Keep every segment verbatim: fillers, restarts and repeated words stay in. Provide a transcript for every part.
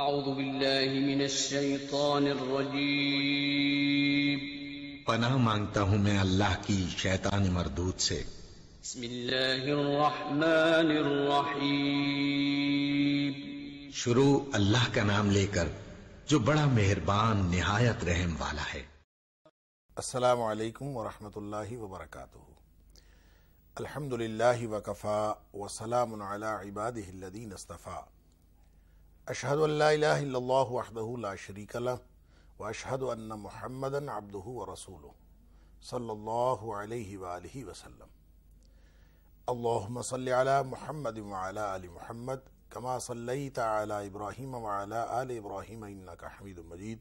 اعوذ باللہ من الشیطان الرجیم پناہ مانگتا ہوں میں اللہ کی شیطان مردود سے۔ بسم اللہ الرحمن الرحیم شروع اللہ کا نام لے کر جو بڑا مہربان نہایت رحم والا ہے۔ السلام علیکم ورحمۃ اللہ وبرکاتہ۔ الحمد للہ وکفا وسلام علی عبادہ الذین اصطفیٰ۔ اشہد ان لا الہ الا اللہ وحدہ لا شریک لہ واشہد ان محمدا عبدہ ورسولہ صلی اللہ علیہ وآلہ وسلم۔ اللہم صلی علی محمد وعلی آل محمد کما صلیت علی ابراہیم وعلی آل ابراہیم انکا حمید مجید۔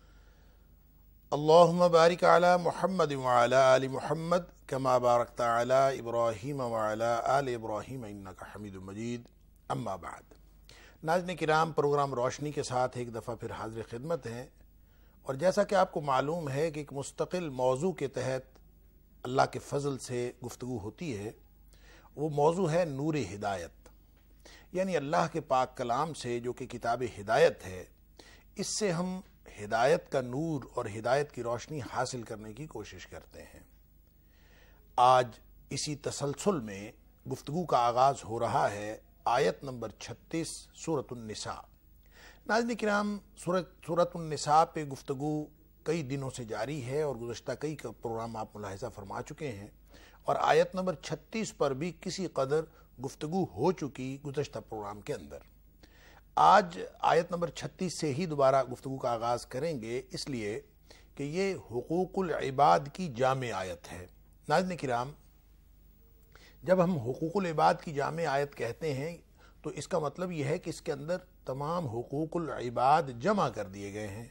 اللہم بارک علی محمد وعلی آل محمد کما بارکت علی ابراہیم وعلی آل ابراہیم انکا حمید مجید۔ اما بعد، ناظرین کرام، پروگرام روشنی کے ساتھ ایک دفعہ پھر حاضر خدمت ہیں، اور جیسا کہ آپ کو معلوم ہے کہ ایک مستقل موضوع کے تحت اللہ کے فضل سے گفتگو ہوتی ہے، وہ موضوع ہے نور ہدایت، یعنی اللہ کے پاک کلام سے جو کہ کتاب ہدایت ہے، اس سے ہم ہدایت کا نور اور ہدایت کی روشنی حاصل کرنے کی کوشش کرتے ہیں۔ آج اسی تسلسل میں گفتگو کا آغاز ہو رہا ہے آیت نمبر چھتیس سورۃ النساء۔ ناظرین کرام، سورۃ النساء پہ گفتگو کئی دنوں سے جاری ہے اور گزشتہ کئی پروگرام آپ ملاحظہ فرما چکے ہیں، اور آیت نمبر چھتیس پر بھی کسی قدر گفتگو ہو چکی گزشتہ پروگرام کے اندر۔ آج آیت نمبر چھتیس سے ہی دوبارہ گفتگو کا آغاز کریں گے، اس لیے کہ یہ حقوق العباد کی جامع آیت ہے۔ ناظرین کرام، جب ہم حقوق العباد کی جامع آیت کہتے ہیں تو اس کا مطلب یہ ہے کہ اس کے اندر تمام حقوق العباد جمع کر دیے گئے ہیں۔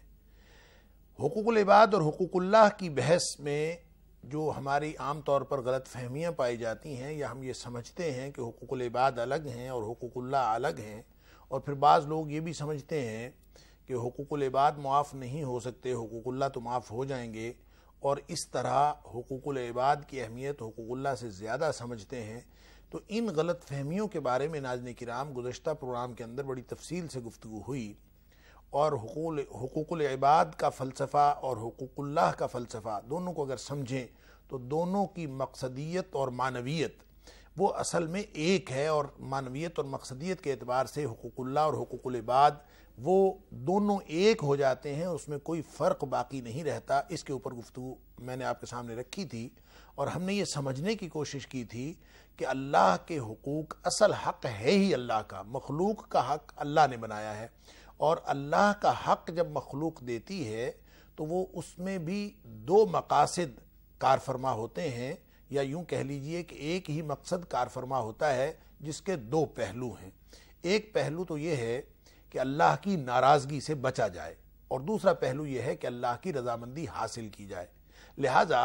حقوق العباد اور حقوق اللہ کی بحث میں جو ہماری عام طور پر غلط فہمیاں پائی جاتی ہیں، یا ہم یہ سمجھتے ہیں کہ حقوق العباد الگ ہیں اور حقوق اللہ الگ ہیں، اور پھر بعض لوگ یہ بھی سمجھتے ہیں کہ حقوق العباد معاف نہیں ہو سکتے، حقوق اللہ تو معاف ہو جائیں گے، اور اس طرح حقوق العباد کی اہمیت حقوق اللہ سے زیادہ سمجھتے ہیں۔ تو ان غلط فہمیوں کے بارے میں ناظرین کرام گزشتہ پروگرام کے اندر بڑی تفصیل سے گفتگو ہوئی، اور حقوق العباد کا فلسفہ اور حقوق اللہ کا فلسفہ دونوں کو اگر سمجھیں تو دونوں کی مقصدیت اور معنویت وہ اصل میں ایک ہے، اور معنویت اور مقصدیت کے اعتبار سے حقوق اللہ اور حقوق العباد وہ دونوں ایک ہو جاتے ہیں، اس میں کوئی فرق باقی نہیں رہتا۔ اس کے اوپر گفتگو میں نے آپ کے سامنے رکھی تھی، اور ہم نے یہ سمجھنے کی کوشش کی تھی کہ اللہ کے حقوق اصل حق ہے ہی اللہ کا، مخلوق کا حق اللہ نے بنایا ہے، اور اللہ کا حق جب مخلوق دیتی ہے تو وہ اس میں بھی دو مقاصد کار فرما ہوتے ہیں، یا یوں کہہ لیجئے کہ ایک ہی مقصد کار فرما ہوتا ہے جس کے دو پہلو ہیں۔ ایک پہلو تو یہ ہے کہ اللہ کی ناراضگی سے بچا جائے، اور دوسرا پہلو یہ ہے کہ اللہ کی رضامندی حاصل کی جائے۔ لہٰذا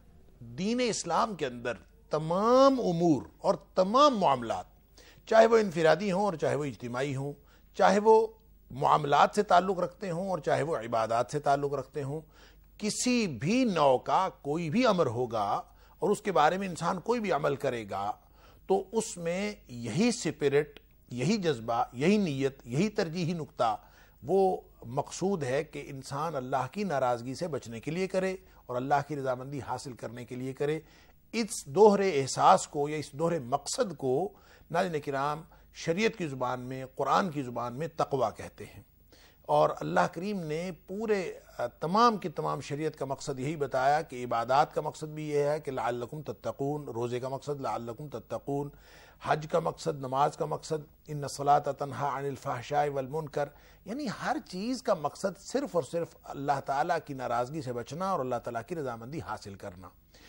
دین اسلام کے اندر تمام امور اور تمام معاملات، چاہے وہ انفرادی ہوں اور چاہے وہ اجتماعی ہوں، چاہے وہ معاملات سے تعلق رکھتے ہوں اور چاہے وہ عبادات سے تعلق رکھتے ہوں، کسی بھی نوع کا کوئی بھی امر ہوگا اور اس کے بارے میں انسان کوئی بھی عمل کرے گا تو اس میں یہی سپرٹ، یہی جذبہ، یہی نیت، یہی ترجیحی نقطہ وہ مقصود ہے کہ انسان اللہ کی ناراضگی سے بچنے کے لیے کرے اور اللہ کی رضامندی حاصل کرنے کے لیے کرے۔ اس دوہرے احساس کو یا اس دوہرے مقصد کو ناظرین کرام شریعت کی زبان میں، قرآن کی زبان میں تقویٰ کہتے ہیں، اور اللہ کریم نے پورے تمام کی تمام شریعت کا مقصد یہی بتایا کہ عبادات کا مقصد بھی یہ ہے کہ لعلکم تتقون، روزے کا مقصد لعلکم تتقون، حج کا مقصد، نماز کا مقصد ان الصلاۃ تنہی عن الفحشاء والمنکر، یعنی ہر چیز کا مقصد صرف اور صرف اللہ تعالیٰ کی ناراضگی سے بچنا اور اللہ تعالیٰ کی رضامندی حاصل کرنا۔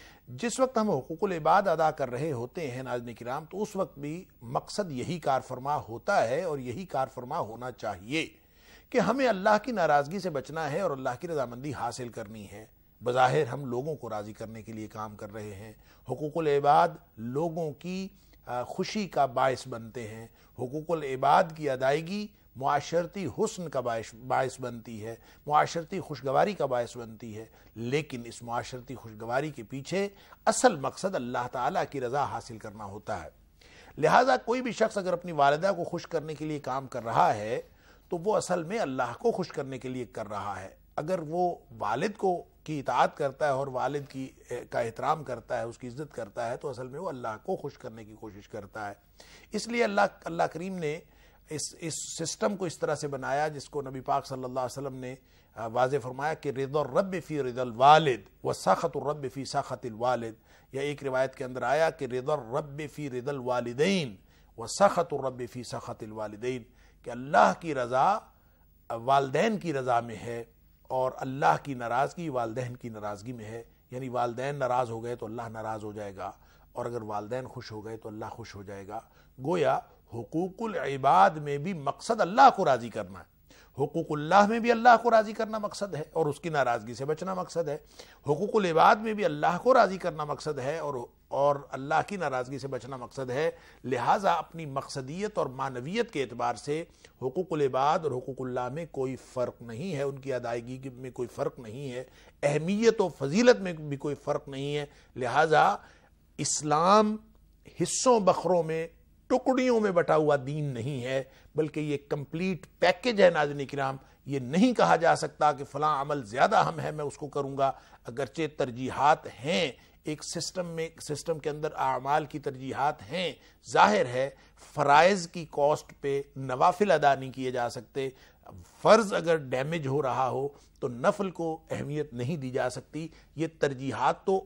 جس وقت ہم حقوق العباد ادا کر رہے ہوتے ہیں ناظرین کرام، تو اس وقت بھی مقصد یہی کار فرما ہوتا ہے اور یہی کار فرما ہونا چاہیے کہ ہمیں اللہ کی ناراضگی سے بچنا ہے اور اللہ کی رضامندی حاصل کرنی ہے۔ بظاہر ہم لوگوں کو راضی کرنے کے لیے کام کر رہے ہیں، حقوق العباد لوگوں کی خوشی کا باعث بنتے ہیں، حقوق العباد کی ادائیگی معاشرتی حسن کا باعث بنتی ہے، معاشرتی خوشگواری کا باعث بنتی ہے، لیکن اس معاشرتی خوشگواری کے پیچھے اصل مقصد اللہ تعالیٰ کی رضا حاصل کرنا ہوتا ہے۔ لہٰذا کوئی بھی شخص اگر اپنی والدہ کو خوش کرنے کے لیے کام کر رہا ہے تو وہ اصل میں اللہ کو خوش کرنے کے لیے کر رہا ہے۔ اگر وہ والد کو کی اطاعت کرتا ہے اور والد کی کا احترام کرتا ہے، اس کی عزت کرتا ہے، تو اصل میں وہ اللہ کو خوش کرنے کی کوشش کرتا ہے۔ اس لیے اللہ اللہ کریم نے اس اس سسٹم کو اس طرح سے بنایا جس کو نبی پاک صلی اللہ علیہ وسلم نے واضح فرمایا کہ رضا الرب فی رضا الوالد و سخط الرب فی سخط الوالد، یا ایک روایت کے اندر آیا کہ رضا الرب فی رضا الوالدین و سخط الرب فی سخط الوالدین، کہ اللہ کی رضا والدین کی رضا میں ہے اور اللہ کی ناراضگی والدین کی ناراضگی میں ہے۔ یعنی والدین ناراض ہو گئے تو اللہ ناراض ہو جائے گا، اور اگر والدین خوش ہو گئے تو اللہ خوش ہو جائے گا۔ گویا حقوق العباد میں بھی مقصد اللہ کو راضی کرنا ہے، حقوق اللہ میں بھی اللہ کو راضی کرنا مقصد ہے اور اس کی ناراضگی سے بچنا مقصد ہے، حقوق العباد میں بھی اللہ کو راضی کرنا مقصد ہے اور اور اللہ کی ناراضگی سے بچنا مقصد ہے۔ لہٰذا اپنی مقصدیت اور معنویت کے اعتبار سے حقوق العباد اور حقوق اللہ میں کوئی فرق نہیں ہے، ان کی ادائیگی میں کوئی فرق نہیں ہے، اہمیت و فضیلت میں بھی کوئی فرق نہیں ہے۔ لہٰذا اسلام حصوں بخروں میں ٹکڑیوں میں بٹا ہوا دین نہیں ہے، بلکہ یہ کمپلیٹ پیکج ہے۔ ناظرین کرام، یہ نہیں کہا جا سکتا کہ فلاں عمل زیادہ اہم ہے میں اس کو کروں گا، اگرچہ ترجیحات ہیں ایک سسٹم میں، سسٹم کے اندر اعمال کی ترجیحات ہیں، ظاہر ہے فرائض کی کاسٹ پہ نوافل ادا نہیں کیے جا سکتے، فرض اگر ڈیمیج ہو رہا ہو تو نفل کو اہمیت نہیں دی جا سکتی۔ یہ ترجیحات تو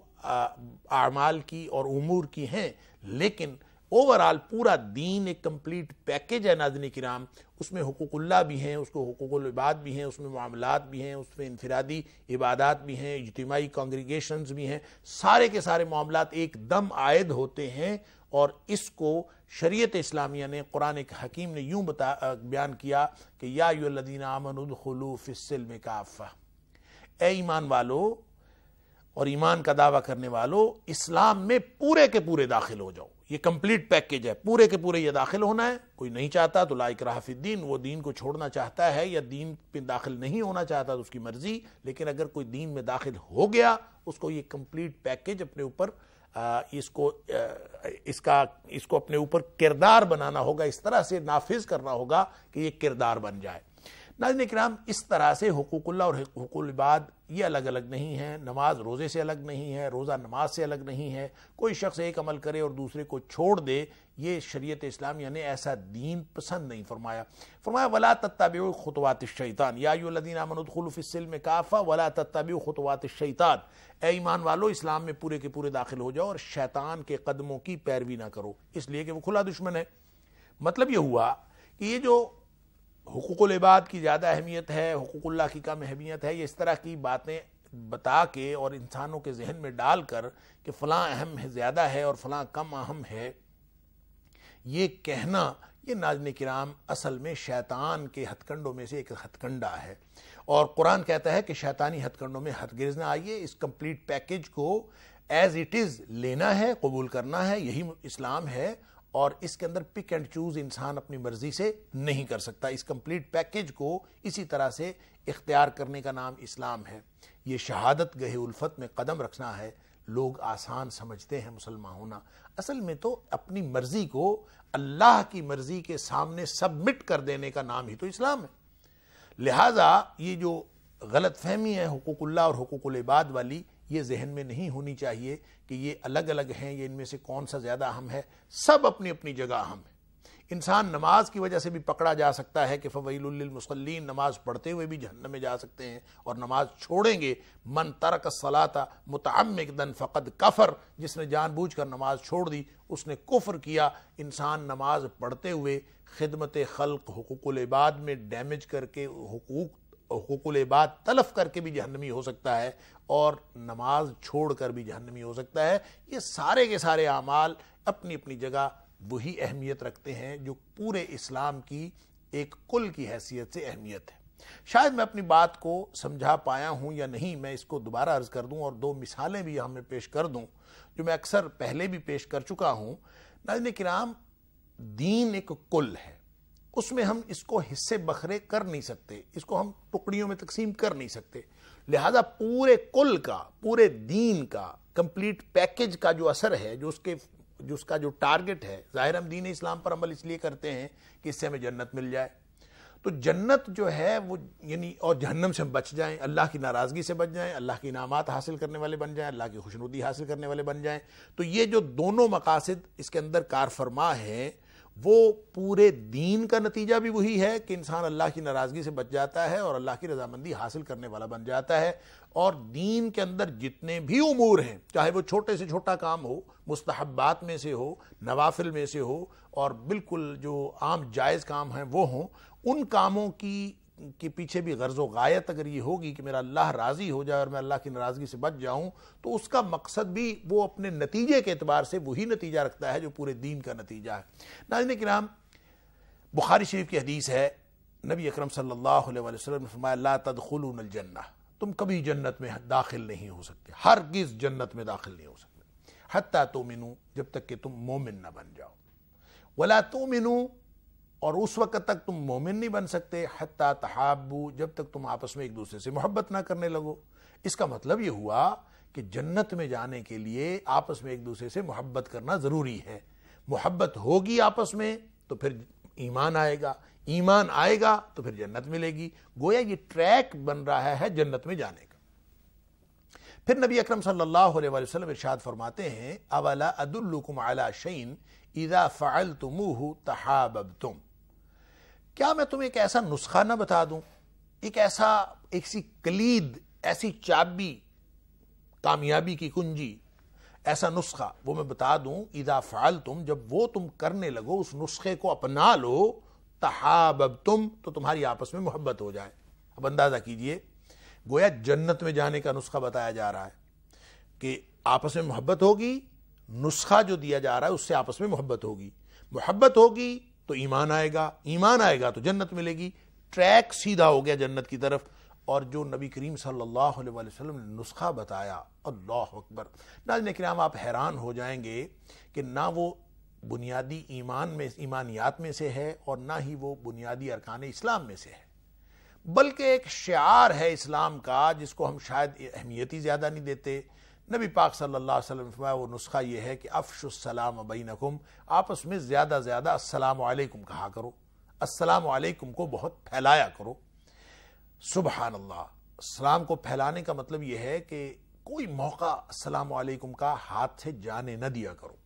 اعمال کی اور امور کی ہیں، لیکن اوورآل پورا دین ایک کمپلیٹ پیکج ہے ناظرین کرام، اس میں حقوق اللہ بھی ہیں، اس کو حقوق العباد بھی ہیں، اس میں معاملات بھی ہیں، اس میں انفرادی عبادات بھی ہیں، اجتماعی کانگریگیشنز بھی ہیں، سارے کے سارے معاملات ایک دم عائد ہوتے ہیں۔ اور اس کو شریعت اسلامیہ نے، قرآن حکیم نے یوں بتا بیان کیا کہ یا ایھا الذین آمنوا ادخلوا فی السلم کافہ، اے ایمان والو اور ایمان کا دعویٰ کرنے والو، اسلام میں پورے کے پورے داخل ہو جاؤ۔ یہ کمپلیٹ پیکج ہے، پورے کے پورے یہ داخل ہونا ہے۔ کوئی نہیں چاہتا تو لا اکراہ فی الدین، وہ دین کو چھوڑنا چاہتا ہے یا دین پہ داخل نہیں ہونا چاہتا تو اس کی مرضی، لیکن اگر کوئی دین میں داخل ہو گیا اس کو یہ کمپلیٹ پیکج اپنے اوپر اس کو اس کا اس کو اپنے اوپر کردار بنانا ہوگا، اس طرح سے نافذ کرنا ہوگا کہ یہ کردار بن جائے۔ ناظرین کرام، اس طرح سے حقوق اللہ اور حقوق العباد یہ الگ الگ نہیں ہیں، نماز روزے سے الگ نہیں ہے، روزہ نماز سے الگ نہیں ہے، کوئی شخص ایک عمل کرے اور دوسرے کو چھوڑ دے، یہ شریعت اسلامیہ نے ایسا دین پسند نہیں فرمایا۔ فرمایا وَلَا تَتَّبِعُوا خُطُوَاتِ الشَّيْطَانِ یا ایھا الذین آمنوا ادخلوا فی السلم کافہ وَلَا تَتَّبِعُوا خُطُوَاتِ الشَّيْطَانِ، اے ایمان والو اسلام میں پورے کے پورے داخل ہو جاؤ اور شیطان کے قدموں کی پیروی نہ کرو، اس لیے کہ وہ کھلا دشمن ہے۔ مطلب یہ ہوا کہ یہ جو حقوق العباد کی زیادہ اہمیت ہے، حقوق اللہ کی کم اہمیت ہے، یہ اس طرح کی باتیں بتا کے اور انسانوں کے ذہن میں ڈال کر کہ فلاں اہم ہے زیادہ ہے اور فلاں کم اہم ہے، یہ کہنا یہ ناظرین کرام اصل میں شیطان کے ہتھ کنڈوں میں سے ایک ہتھ کنڈا ہے، اور قرآن کہتا ہے کہ شیطانی ہتھ کنڈوں میں ہرگز نہ آئیے، اس کمپلیٹ پیکج کو ایز اٹ از لینا ہے، قبول کرنا ہے، یہی اسلام ہے، اور اس کے اندر پک اینڈ چوز انسان اپنی مرضی سے نہیں کر سکتا۔ اس کمپلیٹ پیکج کو اسی طرح سے اختیار کرنے کا نام اسلام ہے۔ یہ شہادت گہے الفت میں قدم رکھنا ہے۔ لوگ آسان سمجھتے ہیں مسلمان ہونا، اصل میں تو اپنی مرضی کو اللہ کی مرضی کے سامنے سبمٹ کر دینے کا نام ہی تو اسلام ہے۔ لہٰذا یہ جو غلط فہمی ہے حقوق اللہ اور حقوق العباد والی، یہ ذہن میں نہیں ہونی چاہیے کہ یہ الگ الگ ہیں، یہ ان میں سے کون سا زیادہ اہم ہے۔ سب اپنی اپنی جگہ اہم ہے۔ انسان نماز کی وجہ سے بھی پکڑا جا سکتا ہے کہ فویل للمصلین، نماز پڑھتے ہوئے بھی جہنم میں جا سکتے ہیں، اور نماز چھوڑیں گے من ترک الصلاۃ متعمدا فقد کفر، جس نے جان بوجھ کر نماز چھوڑ دی اس نے کفر کیا۔ انسان نماز پڑھتے ہوئے خدمت خلق حقوق العباد میں ڈیمیج کر کے حقوق حقوق العباد تلف کر کے بھی جہنمی ہو سکتا ہے، اور نماز چھوڑ کر بھی جہنمی ہو سکتا ہے۔ یہ سارے کے سارے اعمال اپنی اپنی جگہ وہی اہمیت رکھتے ہیں جو پورے اسلام کی ایک کل کی حیثیت سے اہمیت ہے۔ شاید میں اپنی بات کو سمجھا پایا ہوں یا نہیں، میں اس کو دوبارہ عرض کر دوں اور دو مثالیں بھی ہمیں پیش کر دوں جو میں اکثر پہلے بھی پیش کر چکا ہوں۔ ناظرین کرام، دین ایک کل ہے، اس میں ہم اس کو حصے بکھرے کر نہیں سکتے، اس کو ہم ٹکڑیوں میں تقسیم کر نہیں سکتے۔ لہذا پورے کل کا، پورے دین کا کمپلیٹ پیکج کا جو اثر ہے، جو اس کے جو اس کا جو ٹارگٹ ہے، ظاہر ہم دین اسلام پر عمل اس لیے کرتے ہیں کہ اس سے ہمیں جنت مل جائے۔ تو جنت جو ہے وہ یعنی اور جہنم سے ہم بچ جائیں، اللہ کی ناراضگی سے بچ جائیں، اللہ کی انعامات حاصل کرنے والے بن جائیں، اللہ کی خوشنودی حاصل کرنے والے بن جائیں، تو یہ جو دونوں مقاصد اس کے اندر کار فرما ہیں وہ پورے دین کا نتیجہ بھی وہی ہے کہ انسان اللہ کی ناراضگی سے بچ جاتا ہے اور اللہ کی رضامندی حاصل کرنے والا بن جاتا ہے، اور دین کے اندر جتنے بھی امور ہیں چاہے وہ چھوٹے سے چھوٹا کام ہو، مستحبات میں سے ہو، نوافل میں سے ہو، اور بالکل جو عام جائز کام ہیں وہ ہوں، ان کاموں کی کے پیچھے بھی غرض و غایت اگر یہ ہوگی کہ میرا اللہ راضی ہو جائے اور میں اللہ کی ناراضگی سے بچ جاؤں، تو اس کا مقصد بھی وہ اپنے نتیجے کے اعتبار سے وہی نتیجہ رکھتا ہے جو پورے دین کا نتیجہ ہے۔ ناظرین کرام، بخاری شریف کی حدیث ہے، نبی اکرم صلی اللہ علیہ وسلم نے فرمایا لا تدخلون الجنہ، تم کبھی جنت میں داخل نہیں ہو سکتے، ہرگز جنت میں داخل نہیں ہو سکتے، حتی تؤمنوا، جب تک کہ تم مومن نہ بن جاؤ، ولا تؤمنوا، اور اس وقت تک تم مومن نہیں بن سکتے، حتی تحابوا، جب تک تم آپس میں ایک دوسرے سے محبت نہ کرنے لگو۔ اس کا مطلب یہ ہوا کہ جنت میں جانے کے لیے آپس میں ایک دوسرے سے محبت کرنا ضروری ہے، محبت ہوگی آپس میں تو پھر ایمان آئے گا، ایمان آئے گا تو پھر جنت ملے گی، گویا یہ ٹریک بن رہا ہے جنت میں جانے کا۔ پھر نبی اکرم صلی اللہ علیہ وسلم ارشاد فرماتے ہیں اولا ادلکم علی شیء اذا فعلتموہ تحاببتم، کیا میں تمہیں ایک ایسا نسخہ نہ بتا دوں، ایک ایسا ایسی کلید، ایسی چابی، کامیابی کی کنجی، ایسا نسخہ وہ میں بتا دوں، اذا فعلتم، جب وہ تم کرنے لگو، اس نسخے کو اپنا لو، تحاببتم، تو تمہاری آپس میں محبت ہو جائے۔ اب اندازہ کیجئے، گویا جنت میں جانے کا نسخہ بتایا جا رہا ہے کہ آپس میں محبت ہوگی، نسخہ جو دیا جا رہا ہے اس سے آپس میں محبت ہوگی، محبت ہوگی تو ایمان آئے گا، ایمان آئے گا تو جنت ملے گی، ٹریک سیدھا ہو گیا جنت کی طرف۔ اور جو نبی کریم صلی اللہ علیہ وسلم نے نسخہ بتایا، اللہ اکبر، ناظرین کرام آپ حیران ہو جائیں گے کہ نہ وہ بنیادی ایمان میں ایمانیات میں سے ہے اور نہ ہی وہ بنیادی ارکان اسلام میں سے ہے، بلکہ ایک شعار ہے اسلام کا جس کو ہم شاید اہمیت ہی زیادہ نہیں دیتے۔ نبی پاک صلی اللہ علیہ وسلم فرمایا وہ نسخہ یہ ہے کہ افشوا السلام بینکم، آپس میں زیادہ زیادہ السلام علیکم کہا کرو، السلام علیکم کو بہت پھیلایا کرو۔ سبحان اللہ، السلام کو پھیلانے کا مطلب یہ ہے کہ کوئی موقع السلام علیکم کا ہاتھ سے جانے نہ دیا کرو،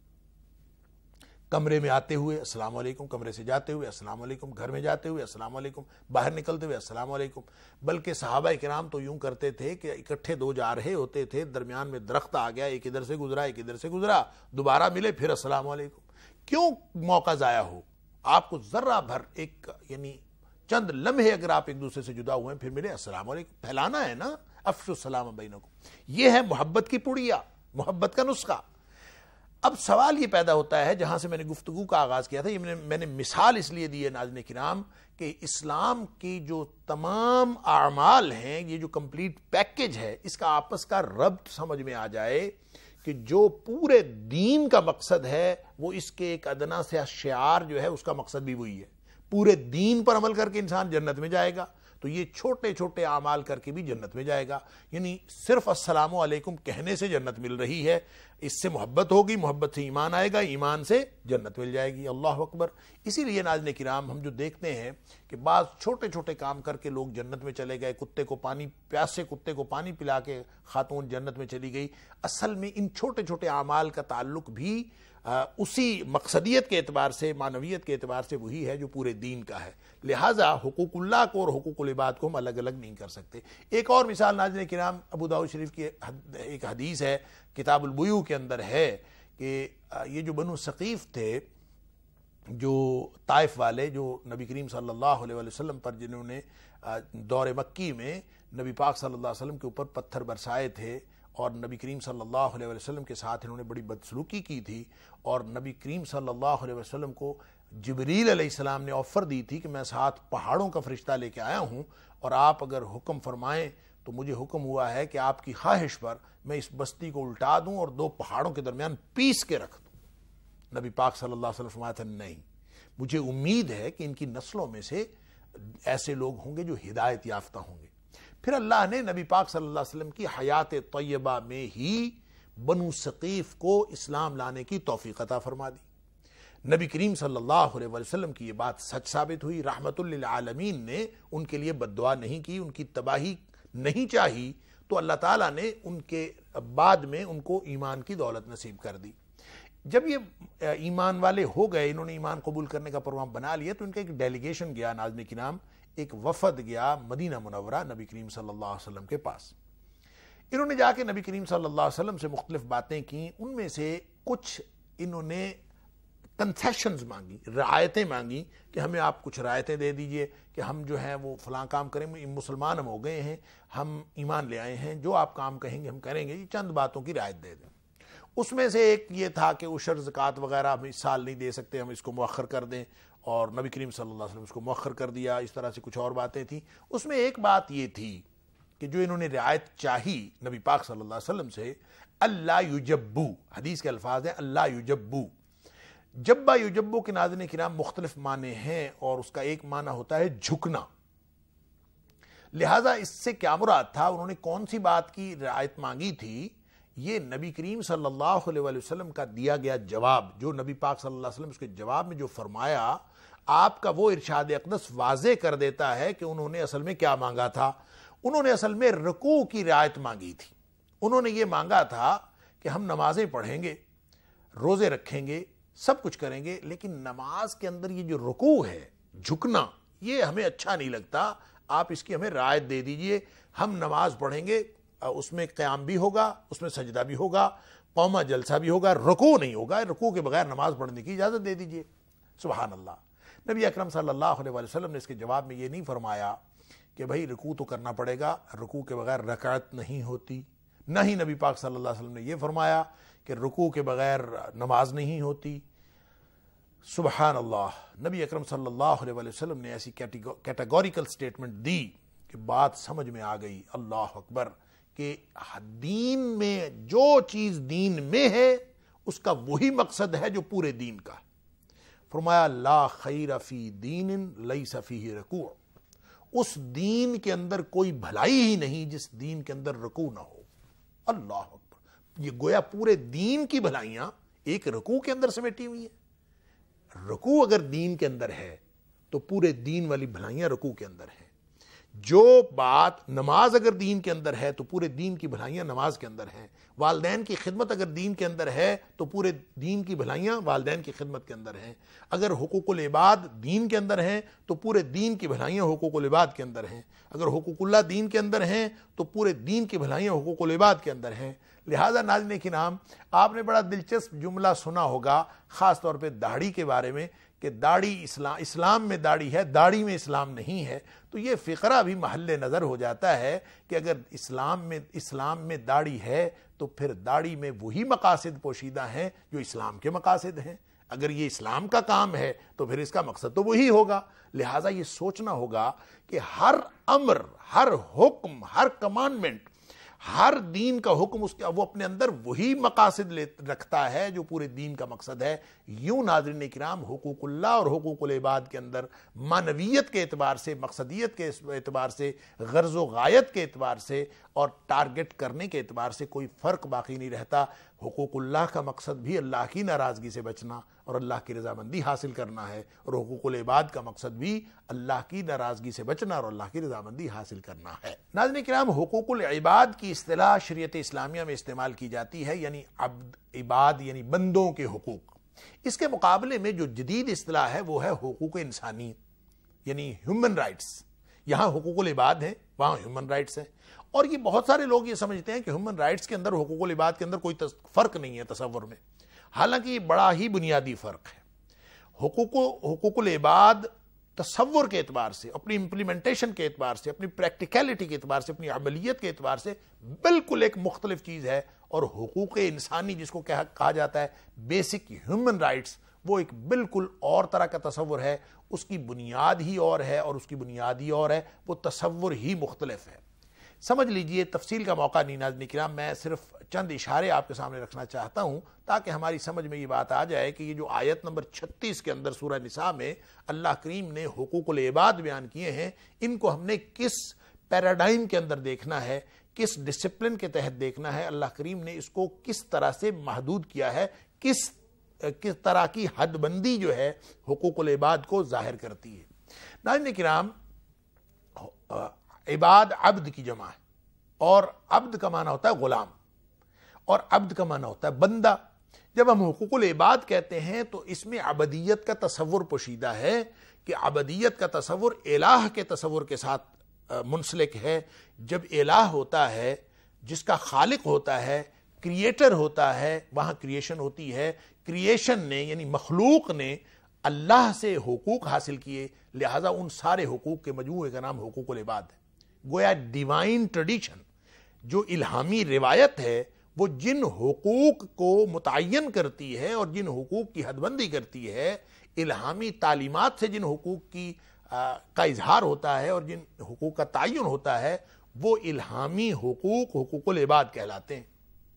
کمرے میں آتے ہوئے السلام علیکم، کمرے سے جاتے ہوئے السلام علیکم، گھر میں جاتے ہوئے السلام علیکم، باہر نکلتے ہوئے السلام علیکم۔ بلکہ صحابہ کرام تو یوں کرتے تھے کہ اکٹھے دو جا رہے ہوتے تھے، درمیان میں درخت آ گیا، ایک ادھر سے گزرا ایک ادھر سے گزرا، دوبارہ ملے پھر السلام علیکم۔ کیوں موقع ضائع ہو؟ آپ کو ذرہ بھر ایک یعنی چند لمحے اگر آپ ایک دوسرے سے جدا ہوئے پھر ملے السلام علیکم، پھیلانا ہے نا، افشوا السلام بینکم، یہ ہے محبت کی پڑیا، محبت کا نسخہ۔ اب سوال یہ پیدا ہوتا ہے، جہاں سے میں نے گفتگو کا آغاز کیا تھا، یہ میں نے میں نے مثال اس لیے دی ہے ناظرین کرام کہ اسلام کی جو تمام اعمال ہیں، یہ جو کمپلیٹ پیکج ہے، اس کا آپس کا ربط سمجھ میں آ جائے کہ جو پورے دین کا مقصد ہے وہ اس کے ایک ادنا سے شعار جو ہے اس کا مقصد بھی وہی ہے، پورے دین پر عمل کر کے انسان جنت میں جائے گا، تو یہ چھوٹے چھوٹے اعمال کر کے بھی جنت میں جائے گا۔ یعنی صرف السلام علیکم کہنے سے جنت مل رہی ہے، اس سے محبت ہوگی، محبت سے ایمان آئے گا، ایمان سے جنت مل جائے گی۔ اللہ اکبر۔ اسی لیے ناظرین کرام ہم جو دیکھتے ہیں کہ بعض چھوٹے چھوٹے کام کر کے لوگ جنت میں چلے گئے، کتے کو پانی، پیاسے کتے کو پانی پلا کے خاتون جنت میں چلی گئی، اصل میں ان چھوٹے چھوٹے اعمال کا تعلق بھی اسی مقصدیت کے اعتبار سے، معنویت کے اعتبار سے وہی ہے جو پورے دین کا ہے۔ لہٰذا حقوق اللہ کو اور حقوق العباد کو ہم الگ الگ نہیں کر سکتے۔ ایک اور مثال ناظرین کرام، ابو داؤد شریف کی ایک حدیث ہے، کتاب البیوع کے اندر ہے کہ یہ جو بنو ثقیف تھے، جو طائف والے، جو نبی کریم صلی اللہ علیہ وسلم پر جنہوں نے دور مکی میں نبی پاک صلی اللہ علیہ وسلم کے اوپر پتھر برسائے تھے اور نبی کریم صلی اللہ علیہ وسلم کے ساتھ انہوں نے بڑی بدسلوکی کی تھی، اور نبی کریم صلی اللہ علیہ وسلم کو جبریل علیہ السلام نے آفر دی تھی کہ میں ساتھ پہاڑوں کا فرشتہ لے کے آیا ہوں، اور آپ اگر حکم فرمائیں تو مجھے حکم ہوا ہے کہ آپ کی خواہش پر میں اس بستی کو الٹا دوں اور دو پہاڑوں کے درمیان پیس کے رکھ دوں۔ نبی پاک صلی اللہ علیہ وسلم فرمایا تھا نہیں، مجھے امید ہے کہ ان کی نسلوں میں سے ایسے لوگ ہوں گے جو ہدایت یافتہ ہوں گے۔ پھر اللہ نے نبی پاک صلی اللہ علیہ وسلم کی حیات طیبہ میں ہی بنو ثقیف کو اسلام لانے کی توفیق عطا فرما دی۔ نبی کریم صلی اللہ علیہ وسلم کی یہ بات سچ ثابت ہوئی، رحمت للعالمین نے ان کے لیے بد دعا نہیں کی، ان کی تباہی نہیں چاہی، تو اللہ تعالیٰ نے ان کے بعد میں ان کو ایمان کی دولت نصیب کر دی۔ جب یہ ایمان والے ہو گئے، انہوں نے ایمان قبول کرنے کا پروگرام بنا لیا، تو ان کا ایک ڈیلیگیشن گیا، ناظرین کرام، ایک وفد گیا مدینہ منورہ نبی کریم صلی اللہ علیہ وسلم کے پاس۔ انہوں نے جا کے نبی کریم صلی اللہ علیہ وسلم سے مختلف باتیں کی، ان میں سے کچھ انہوں نے کنسیشنز مانگی، رعایتیں مانگی کہ ہمیں آپ کچھ رعایتیں دے دیجئے کہ ہم جو ہیں وہ فلاں کام کریں، مسلمان ہم ہو گئے ہیں، ہم ایمان لے آئے ہیں، جو آپ کام کہیں گے ہم کریں گے، یہ چند باتوں کی رعایت دے دیں۔ اس میں سے ایک یہ تھا کہ عشر زکوٰۃ وغیرہ ہم اس سال نہیں دے سکتے، ہم اس کو مؤخر کر دیں، اور نبی کریم صلی اللہ علیہ وسلم اس کو مؤخر کر دیا۔ اس طرح سے کچھ اور باتیں تھیں۔ اس میں ایک بات یہ تھی کہ جو انہوں نے رعایت چاہی نبی پاک صلی اللہ علیہ وسلم سے، اللہ یجبو، حدیث کے الفاظ ہیں اللہ یجبو۔ جبا یجبو کے ناظرین کرام مختلف معنی ہیں، اور اس کا ایک معنی ہوتا ہے جھکنا۔ لہٰذا اس سے کیا مراد تھا، انہوں نے کون سی بات کی رعایت مانگی تھی؟ یہ نبی کریم صلی اللہ علیہ وسلم کا دیا گیا جواب، جو نبی پاک صلی اللہ علیہ وسلم اس کے جواب میں جو فرمایا، آپ کا وہ ارشاد اقدس واضح کر دیتا ہے کہ انہوں نے اصل میں کیا مانگا تھا۔ انہوں نے اصل میں رکوع کی رعایت مانگی تھی۔ انہوں نے یہ مانگا تھا کہ ہم نمازیں پڑھیں گے، روزے رکھیں گے، سب کچھ کریں گے، لیکن نماز کے اندر یہ جو رکوع ہے، جھکنا، یہ ہمیں اچھا نہیں لگتا، آپ اس کی ہمیں رعایت دے دیجئے۔ ہم نماز پڑھیں گے، اس میں قیام بھی ہوگا، اس میں سجدہ بھی ہوگا، قومہ جلسہ بھی ہوگا، رکوع نہیں ہوگا، رکوع کے بغیر نماز پڑھنے کی اجازت دے دیجئے۔ سبحان اللہ۔ نبی اکرم صلی اللہ علیہ وسلم نے اس کے جواب میں یہ نہیں فرمایا کہ بھائی رکوع تو کرنا پڑے گا، رکوع کے بغیر رکعت نہیں ہوتی، نہ ہی نبی پاک صلی اللہ علیہ وسلم نے یہ فرمایا کہ رکوع کے بغیر نماز نہیں ہوتی۔ سبحان اللہ، نبی اکرم صلی اللہ علیہ وسلم نے ایسی کیٹیگوریکل سٹیٹمنٹ دی کہ بات سمجھ میں آ گئی، اللہ اکبر، کہ دین میں جو چیز دین میں ہے اس کا وہی مقصد ہے جو پورے دین کا ہے۔ فرمایا لا خیر فی دین لیس فیہ رکوع، اس دین کے اندر کوئی بھلائی ہی نہیں جس دین کے اندر رکوع نہ ہو۔ اللہ اکبر، یہ گویا پورے دین کی بھلائیاں ایک رکوع کے اندر سمیٹی ہوئی ہیں۔ رکوع اگر دین کے اندر ہے تو پورے دین والی بھلائیاں رکوع کے اندر ہیں۔ جو بات نماز اگر دین کے اندر ہے تو پورے دین کی بھلائیاں نماز کے اندر ہیں۔ والدین کی خدمت اگر دین کے اندر ہے تو پورے دین کی بھلائیاں والدین کی خدمت کے اندر ہیں۔ اگر حقوق العباد دین کے اندر ہیں تو پورے دین کی بھلائیاں حقوق العباد کے اندر ہیں۔ اگر حقوق اللہ دین کے اندر ہیں تو پورے دین کی بھلائیاں حقوق العباد کے اندر ہیں۔ لہذا ناظرین کرام، آپ نے بڑا دلچسپ جملہ سنا ہوگا خاص طور پہ داڑھی کے بارے میں کہ داڑھی اسلام اسلام میں داڑھی ہے، داڑھی میں اسلام نہیں ہے۔ تو یہ فقرہ بھی محل نظر ہو جاتا ہے کہ اگر اسلام میں اسلام میں داڑھی ہے تو پھر داڑھی میں وہی مقاصد پوشیدہ ہیں جو اسلام کے مقاصد ہیں۔ اگر یہ اسلام کا کام ہے تو پھر اس کا مقصد تو وہی ہوگا۔ لہٰذا یہ سوچنا ہوگا کہ ہر امر، ہر حکم، ہر کمانڈمنٹ، ہر دین کا حکم اس کا وہ اپنے اندر وہی مقاصد رکھتا ہے جو پورے دین کا مقصد ہے۔ یوں ناظرین کرام، حقوق اللہ اور حقوق العباد کے اندر معنویت کے اعتبار سے، مقصدیت کے اعتبار سے، غرض و غایت کے اعتبار سے اور ٹارگٹ کرنے کے اعتبار سے کوئی فرق باقی نہیں رہتا۔ حقوق اللہ کا مقصد بھی اللہ کی ناراضگی سے بچنا اور اللہ کی رضامندی حاصل کرنا ہے، اور حقوق العباد کا مقصد بھی اللہ کی ناراضگی سے بچنا اور اللہ کی رضامندی حاصل کرنا ہے۔ ناظرین کرام، حقوق العباد کی اصطلاح شریعت اسلامیہ میں استعمال کی جاتی ہے، یعنی عبد عباد یعنی بندوں کے حقوق۔ اس کے مقابلے میں جو جدید اصطلاح ہے وہ ہے حقوق انسانی، یعنی ہیومن رائٹس۔ یہاں حقوق العباد ہیں، وہاں ہیومن رائٹس ہیں، اور یہ بہت سارے لوگ یہ سمجھتے ہیں کہ ہیومن رائٹس کے اندر حقوق العباد کے اندر کوئی فرق نہیں ہے تصور میں، حالانکہ یہ بڑا ہی بنیادی فرق ہے۔ حقوق حقوق العباد تصور کے اعتبار سے، اپنی امپلیمنٹیشن کے اعتبار سے، اپنی پریکٹیکلٹی کے اعتبار سے، اپنی عملیت کے اعتبار سے بالکل ایک مختلف چیز ہے، اور حقوق انسانی جس کو کہا جاتا ہے بیسک ہیومن رائٹس، وہ ایک بالکل اور طرح کا تصور ہے۔ اس کی بنیاد ہی اور ہے اور اس کی بنیاد ہی اور ہے، وہ تصور ہی مختلف ہے۔ سمجھ لیجئے، تفصیل کا موقع نہیں ناظرین کرام، میں صرف چند اشارے آپ کے سامنے رکھنا چاہتا ہوں تاکہ ہماری سمجھ میں یہ بات آ جائے کہ یہ جو آیت نمبر چھتیس کے اندر سورہ نساء میں اللہ کریم نے حقوق العباد بیان کیے ہیں، ان کو ہم نے کس پیراڈائم کے اندر دیکھنا ہے، کس ڈسپلن کے تحت دیکھنا ہے، اللہ کریم نے اس کو کس طرح سے محدود کیا ہے، کس کس طرح کی حد بندی جو ہے حقوق العباد کو ظاہر کرتی ہے۔ ناظرین کرام، عباد عبد کی جمع ہے، اور عبد کا معنی ہوتا ہے غلام، اور عبد کا معنی ہوتا ہے بندہ۔ جب ہم حقوق العباد کہتے ہیں تو اس میں عبدیت کا تصور پوشیدہ ہے، کہ عبدیت کا تصور الہ کے تصور کے ساتھ منسلک ہے۔ جب الہ ہوتا ہے جس کا خالق ہوتا ہے، کریٹر ہوتا ہے، وہاں کریشن ہوتی ہے، کریشن نے یعنی مخلوق نے اللہ سے حقوق حاصل کیے، لہذا ان سارے حقوق کے مجموعے کا نام حقوق العباد ہے۔ گویا ڈیوائن ٹریڈیشن جو الہامی روایت ہے وہ جن حقوق کو متعین کرتی ہے اور جن حقوق کی حد بندی کرتی ہے، الہامی تعلیمات سے جن حقوق کی آ, کا اظہار ہوتا ہے اور جن حقوق کا تعین ہوتا ہے، وہ الہامی حقوق حقوق العباد کہلاتے ہیں۔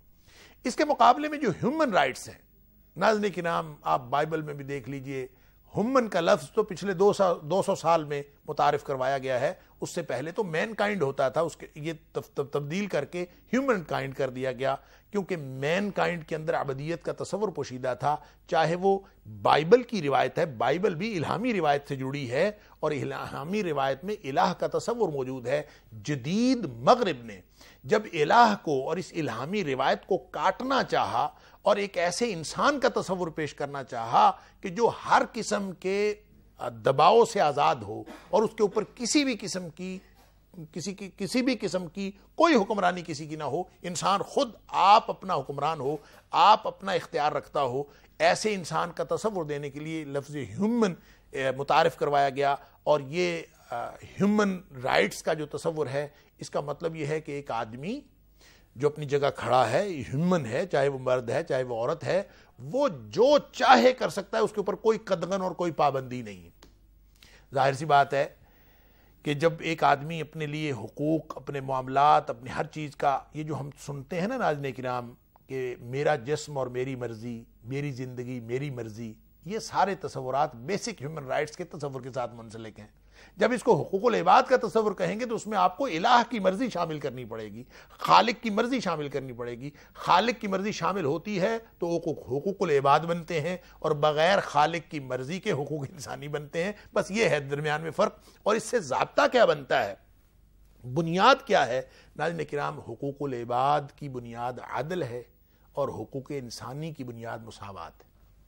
اس کے مقابلے میں جو ہیومن رائٹس ہیں، ناظرین کرام آپ بائبل میں بھی دیکھ لیجئے، ہیومن کا لفظ تو پچھلے دو سا دو سو سال میں متعارف کروایا گیا ہے، اس سے پہلے تو مین کائنڈ ہوتا تھا، اس کے یہ تبدیل کر کے ہیومن کائنڈ کر دیا گیا، کیونکہ مین کائنڈ کے اندر عبدیت کا تصور پوشیدہ تھا۔ چاہے وہ بائبل کی روایت ہے، بائبل بھی الہامی روایت سے جڑی ہے، اور الہامی روایت میں الہ کا تصور موجود ہے۔ جدید مغرب نے جب الہ کو اور اس الہامی روایت کو کاٹنا چاہا اور ایک ایسے انسان کا تصور پیش کرنا چاہا کہ جو ہر قسم کے دباؤ سے آزاد ہو اور اس کے اوپر کسی بھی قسم کی کسی کی کسی بھی قسم کی کوئی حکمرانی کسی کی نہ ہو، انسان خود آپ اپنا حکمران ہو، آپ اپنا اختیار رکھتا ہو، ایسے انسان کا تصور دینے کے لیے لفظ ہیومن متعارف کروایا گیا۔ اور یہ ہیومن رائٹس کا جو تصور ہے، اس کا مطلب یہ ہے کہ ایک آدمی جو اپنی جگہ کھڑا ہے، ہیومن ہے، چاہے وہ مرد ہے چاہے وہ عورت ہے، وہ جو چاہے کر سکتا ہے، اس کے اوپر کوئی قدغن اور کوئی پابندی نہیں۔ ظاہر سی بات ہے کہ جب ایک آدمی اپنے لیے حقوق، اپنے معاملات، اپنے ہر چیز کا، یہ جو ہم سنتے ہیں نا ناظرین کرام کہ میرا جسم اور میری مرضی، میری زندگی میری مرضی، یہ سارے تصورات بیسک ہیومن رائٹس کے تصور کے ساتھ منسلک ہیں۔ جب اس کو حقوق العباد کا تصور کہیں گے تو اس میں آپ کو الہ کی مرضی شامل کرنی پڑے گی، خالق کی مرضی شامل کرنی پڑے گی۔ خالق کی مرضی شامل ہوتی ہے تو حقوق العباد بنتے ہیں، اور بغیر خالق کی مرضی کے حقوق انسانی بنتے ہیں۔ بس یہ ہے درمیان میں فرق۔ اور اس سے ضابطہ کیا بنتا ہے، بنیاد کیا ہے؟ ناظرین کرام، حقوق العباد کی بنیاد عدل ہے، اور حقوق انسانی کی بنیاد مساوات ہے۔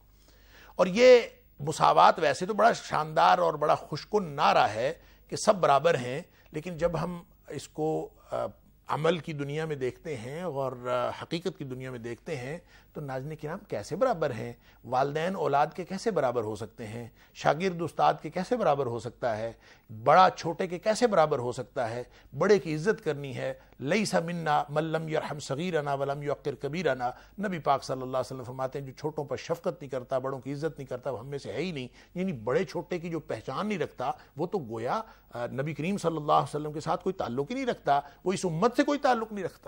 اور یہ مساوات ویسے تو بڑا شاندار اور بڑا خوشکن نعرہ ہے کہ سب برابر ہیں، لیکن جب ہم اس کو عمل کی دنیا میں دیکھتے ہیں اور حقیقت کی دنیا میں دیکھتے ہیں تو ناظرین کرام کیسے برابر ہیں؟ والدین اولاد کے کیسے برابر ہو سکتے ہیں؟ شاگرد استاد کے کیسے برابر ہو سکتا ہے؟ بڑا چھوٹے کے کیسے برابر ہو سکتا ہے؟ بڑے کی عزت کرنی ہے۔ لیس منا من لم یرحم صغیرنا ولم یوقر کبیرنا، نبی پاک صلی اللہ علیہ وسلم فرماتے ہیں جو چھوٹوں پر شفقت نہیں کرتا، بڑوں کی عزت نہیں کرتا، وہ ہم میں سے ہے ہی نہیں۔ یعنی بڑے چھوٹے کی جو پہچان نہیں رکھتا وہ تو گویا نبی کریم صلی اللہ علیہ وسلم کے ساتھ کوئی تعلق ہی نہیں رکھتا، وہ اس امت سے کوئی تعلق نہیں رکھتا۔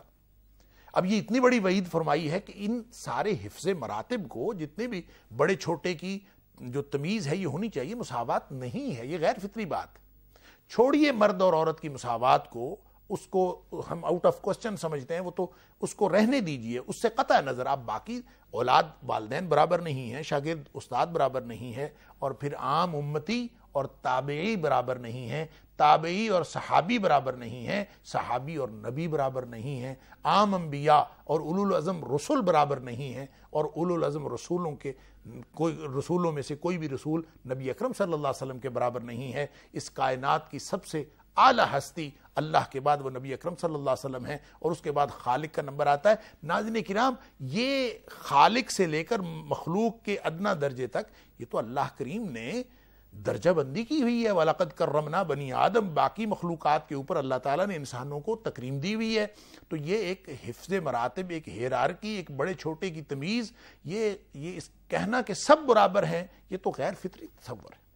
اب یہ اتنی بڑی وعید فرمائی ہے کہ ان سارے حفظ مراتب کو، جتنے بھی بڑے چھوٹے کی جو تمیز ہے یہ ہونی چاہیے، مساوات نہیں ہے، یہ غیر فطری بات۔ چھوڑیے مرد اور عورت کی مساوات کو، اس کو ہم آؤٹ آف کوسچن سمجھتے ہیں، وہ تو اس کو رہنے دیجئے، اس سے قطع نظر آپ باقی اولاد والدین برابر نہیں ہیں، شاگرد استاد برابر نہیں ہے، اور پھر عام امتی اور تابعی برابر نہیں ہیں، تابعی اور صحابی برابر نہیں ہیں، صحابی اور نبی برابر نہیں ہیں، عام انبیاء اور اولو العزم رسول برابر نہیں ہیں، اور اولو العزم رسولوں کے کوئی رسولوں میں سے کوئی بھی رسول نبی اکرم صلی اللہ علیہ وسلم کے برابر نہیں ہے۔ اس کائنات کی سب سے اعلیٰ ہستی اللہ کے بعد وہ نبی اکرم صلی اللہ علیہ وسلم ہے، اور اس کے بعد خالق کا نمبر آتا ہے۔ ناظرین کرام، یہ خالق سے لے کر مخلوق کے ادنا درجے تک یہ تو اللہ کریم نے درجہ بندی کی ہوئی ہے۔ وَلَقَدْ كَرَّمْنَا بَنِي آدم، باقی مخلوقات کے اوپر اللہ تعالیٰ نے انسانوں کو تکریم دی ہوئی ہے۔ تو یہ ایک حفظ مراتب، ایک ہیرارکی، ایک بڑے چھوٹے کی تمیز، یہ یہ اس کہنا کہ سب برابر ہیں، یہ تو غیر فطری تصور ہے۔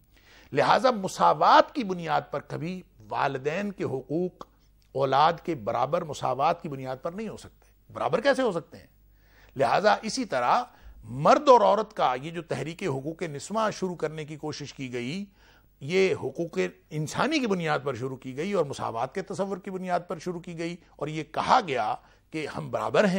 لہٰذا مساوات کی بنیاد پر کبھی والدین کے حقوق اولاد کے برابر مساوات کی بنیاد پر نہیں ہو سکتے۔ برابر کیسے ہو سکتے ہیں؟ لہٰذا اسی طرح مرد اور عورت کا یہ جو تحریک حقوق نسواں شروع کرنے کی کوشش کی گئی، یہ حقوق انسانی کی بنیاد پر شروع کی گئی اور مساوات کے تصور کی بنیاد پر شروع کی گئی، اور یہ کہا گیا کہ ہم برابر ہیں،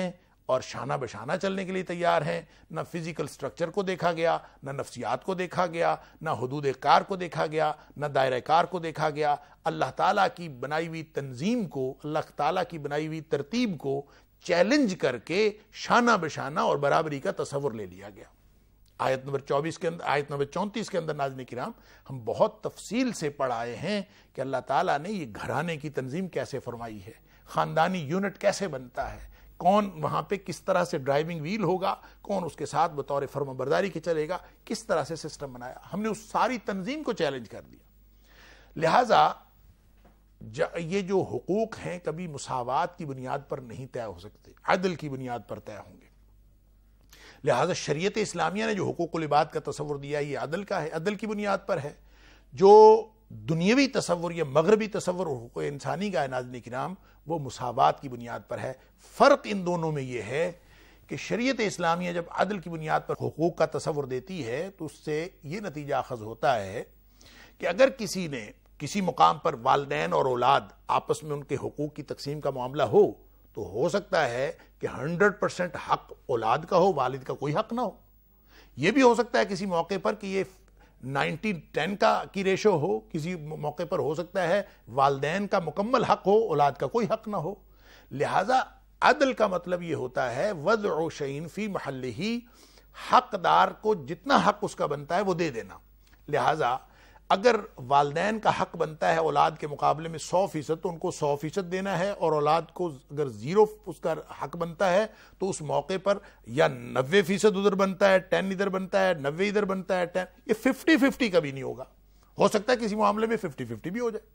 اور شانہ بشانہ چلنے کے لیے تیار ہیں. نہ فزیکل سٹرکچر کو دیکھا گیا، نہ نفسیات کو دیکھا گیا، نہ حدود کار کو دیکھا گیا، نہ دائرہ کار کو دیکھا گیا. اللہ تعالیٰ کی بنائی ہوئی تنظیم کو، اللہ تعالیٰ کی بنائی ہوئی ترتیب کو چیلنج کر کے شانہ بشانہ اور برابری کا تصور لے لیا گیا. آیت نمبر چوبیس کے اندر، آیت نمبر چونتیس کے اندر ناظرین کرام ہم بہت تفصیل سے پڑھ آئے ہیں کہ اللہ تعالیٰ نے یہ گھرانے کی تنظیم کیسے فرمائی ہے، خاندانی یونٹ کیسے بنتا ہے، کون وہاں پہ کس طرح سے ڈرائیونگ ویل ہوگا، کون اس کے ساتھ بطور فرما برداری کے چلے گا، کس طرح سے سسٹم بنایا. ہم نے اس ساری تنظیم کو چیلنج کر دیا. لہٰذا یہ جو حقوق ہیں کبھی مساوات کی بنیاد پر نہیں طے ہو سکتے، عدل کی بنیاد پر طے ہوں گے. لہٰذا شریعت اسلامیہ نے جو حقوق العباد کا تصور دیا یہ عدل کا ہے، عدل کی بنیاد پر ہے. جو دنیاوی تصور یا مغربی تصور حقوق انسانی کا ہے ناظرین کرام وہ مساوات کی بنیاد پر ہے. فرق ان دونوں میں یہ ہے کہ شریعت اسلامیہ جب عدل کی بنیاد پر حقوق کا تصور دیتی ہے تو اس سے یہ نتیجہ اخذ ہوتا ہے کہ اگر کسی نے کسی مقام پر والدین اور اولاد آپس میں ان کے حقوق کی تقسیم کا معاملہ ہو تو ہو سکتا ہے کہ ہنڈریڈ پرسنٹ حق اولاد کا ہو، والد کا کوئی حق نہ ہو. یہ بھی ہو سکتا ہے کسی موقع پر کہ یہ نائنٹی ٹین کا کی ریشو ہو، کسی موقع پر ہو سکتا ہے والدین کا مکمل حق ہو، اولاد کا کوئی حق نہ ہو. لہٰذا عدل کا مطلب یہ ہوتا ہے وضع شیء فی محلہ، حقدار کو جتنا حق اس کا بنتا ہے وہ دے دینا. لہٰذا اگر والدین کا حق بنتا ہے اولاد کے مقابلے میں سو فیصد تو ان کو سو فیصد دینا ہے، اور اولاد کو اگر زیرو اس کا حق بنتا ہے تو اس موقع پر یا نوے فیصد ادھر بنتا ہے، ٹین ادھر بنتا ہے، نوے ادھر بنتا ہے، ٹین. یہ ففٹی ففٹی کبھی نہیں ہوگا. ہو سکتا ہے کسی معاملے میں ففٹی ففٹی بھی ہو جائے.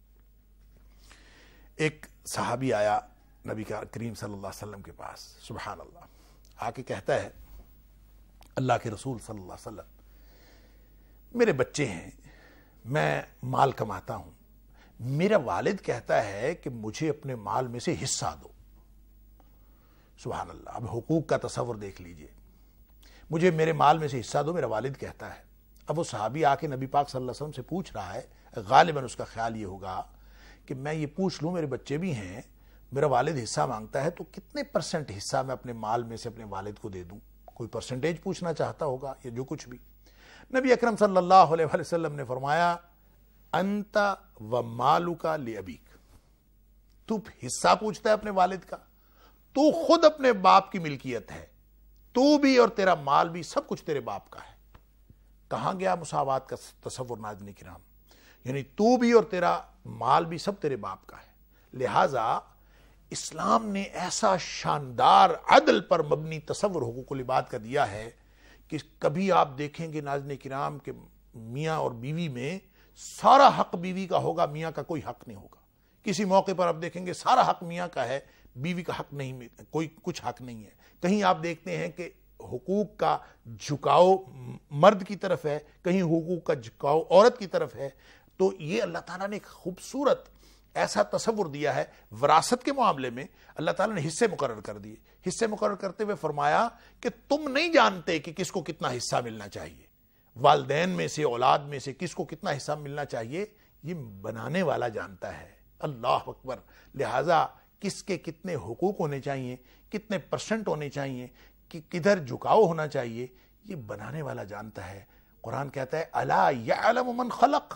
ایک صحابی آیا نبی کریم صلی اللہ علیہ وسلم کے پاس، سبحان اللہ، آ کے کہتا ہے اللہ کے رسول صلی اللہ علیہ وسلم میرے بچے ہیں، میں مال کماتا ہوں، میرا والد کہتا ہے کہ مجھے اپنے مال میں سے حصہ دو. سبحان اللہ. اب حقوق کا تصور دیکھ لیجئے، مجھے میرے مال میں سے حصہ دو میرا والد کہتا ہے. اب وہ صحابی آ کے نبی پاک صلی اللہ علیہ وسلم سے پوچھ رہا ہے، غالباً اس کا خیال یہ ہوگا کہ میں یہ پوچھ لوں میرے بچے بھی ہیں، میرا والد حصہ مانگتا ہے تو کتنے پرسنٹ حصہ میں اپنے مال میں سے اپنے والد کو دے دوں. کوئی پرسنٹیج پوچھنا چاہتا ہوگا یا جو کچھ بھی. نبی اکرم صلی اللہ علیہ وسلم نے فرمایا انت و مالک لابیک، تو حصہ پوچھتا ہے اپنے والد کا، تو خود اپنے باپ کی ملکیت ہے، تو بھی اور تیرا مال بھی سب کچھ تیرے باپ کا ہے. کہاں گیا مساوات کا تصور ناظرین کرام؟ یعنی تو بھی اور تیرا مال بھی سب تیرے باپ کا ہے. لہٰذا اسلام نے ایسا شاندار عدل پر مبنی تصور حقوق العباد کا دیا ہے کہ کبھی آپ دیکھیں گے ناظرین کرام کہ میاں اور بیوی میں سارا حق بیوی کا ہوگا، میاں کا کوئی حق نہیں ہوگا. کسی موقع پر آپ دیکھیں گے سارا حق میاں کا ہے، بیوی کا حق نہیں، کوئی کچھ حق نہیں ہے. کہیں آپ دیکھتے ہیں کہ حقوق کا جھکاؤ مرد کی طرف ہے، کہیں حقوق کا جھکاؤ عورت کی طرف ہے. تو یہ اللہ تعالیٰ نے ایک خوبصورت ایسا تصور دیا ہے. وراثت کے معاملے میں اللہ تعالیٰ نے حصے مقرر کر دیے. حصے مقرر کرتے ہوئے فرمایا کہ تم نہیں جانتے کہ کس کو کتنا حصہ ملنا چاہیے، والدین میں سے اولاد میں سے کس کو کتنا حصہ ملنا چاہیے یہ بنانے والا جانتا ہے. اللہ اکبر. لہٰذا کس کے کتنے حقوق ہونے چاہیے، کتنے پرسنٹ ہونے چاہیے، کہ کدھر جھکاؤ ہونا چاہیے، یہ بنانے والا جانتا ہے. قرآن کہتا ہے الا یعلم من خلق،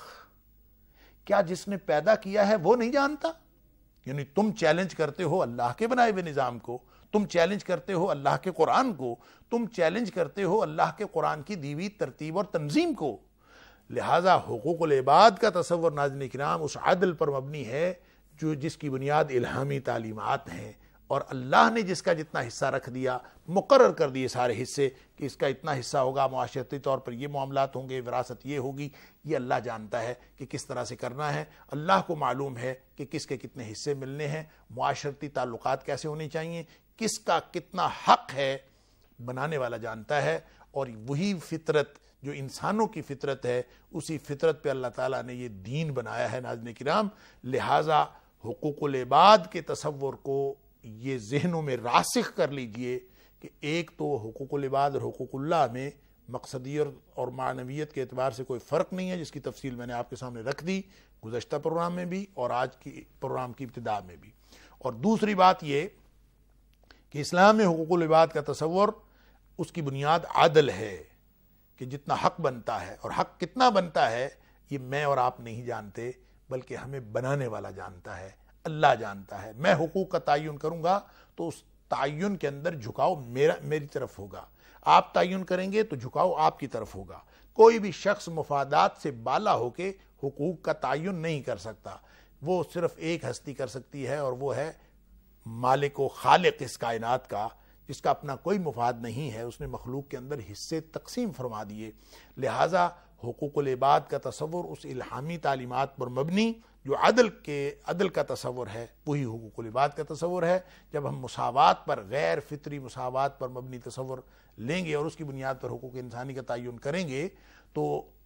کیا جس نے پیدا کیا ہے وہ نہیں جانتا؟ یعنی تم چیلنج کرتے ہو اللہ کے بنائے ہوئے نظام کو، تم چیلنج کرتے ہو اللہ کے قرآن کو، تم چیلنج کرتے ہو اللہ کے قرآن کی دیوی ترتیب اور تنظیم کو. لہٰذا حقوق العباد کا تصور ناظرین کرام اس عدل پر مبنی ہے جو جس کی بنیاد الہامی تعلیمات ہیں، اور اللہ نے جس کا جتنا حصہ رکھ دیا، مقرر کر دیے سارے حصے کہ اس کا اتنا حصہ ہوگا، معاشرتی طور پر یہ معاملات ہوں گے، وراثت یہ ہوگی. یہ اللہ جانتا ہے کہ کس طرح سے کرنا ہے. اللہ کو معلوم ہے کہ کس کے کتنے حصے ملنے ہیں، معاشرتی تعلقات کیسے ہونے چاہیے، کس کا کتنا حق ہے، بنانے والا جانتا ہے. اور وہی فطرت جو انسانوں کی فطرت ہے، اسی فطرت پہ اللہ تعالیٰ نے یہ دین بنایا ہے ناظرین کرام. لہٰذا حقوق العباد کے تصور کو یہ ذہنوں میں راسخ کر لیجئے کہ ایک تو حقوق العباد اور حقوق اللہ میں مقصدیت اور معنویت کے اعتبار سے کوئی فرق نہیں ہے، جس کی تفصیل میں نے آپ کے سامنے رکھ دی گزشتہ پروگرام میں بھی اور آج کی پروگرام کی ابتدا میں بھی. اور دوسری بات یہ کہ اسلام میں حقوق العباد کا تصور اس کی بنیاد عدل ہے کہ جتنا حق بنتا ہے، اور حق کتنا بنتا ہے یہ میں اور آپ نہیں جانتے بلکہ ہمیں بنانے والا جانتا ہے، اللہ جانتا ہے۔ میں حقوق کا تعین کروں گا تو اس تعین کے اندر جھکاؤ میرا میری طرف ہوگا، آپ تعین کریں گے تو جھکاؤ آپ کی طرف ہوگا۔ کوئی بھی شخص مفادات سے بالا ہو کے حقوق کا تعین نہیں کر سکتا، وہ صرف ایک ہستی کر سکتی ہے اور وہ ہے مالک و خالق اس کائنات کا، جس کا اپنا کوئی مفاد نہیں ہے۔ اس نے مخلوق کے اندر حصے تقسیم فرما دیے، لہٰذا حقوق العباد کا تصور اس الہامی تعلیمات پر مبنی جو عدل کے عدل کا تصور ہے، وہی حقوق العباد کا تصور ہے۔ جب ہم مساوات پر، غیر فطری مساوات پر مبنی تصور لیں گے اور اس کی بنیاد پر حقوق انسانی کا تعین کریں گے تو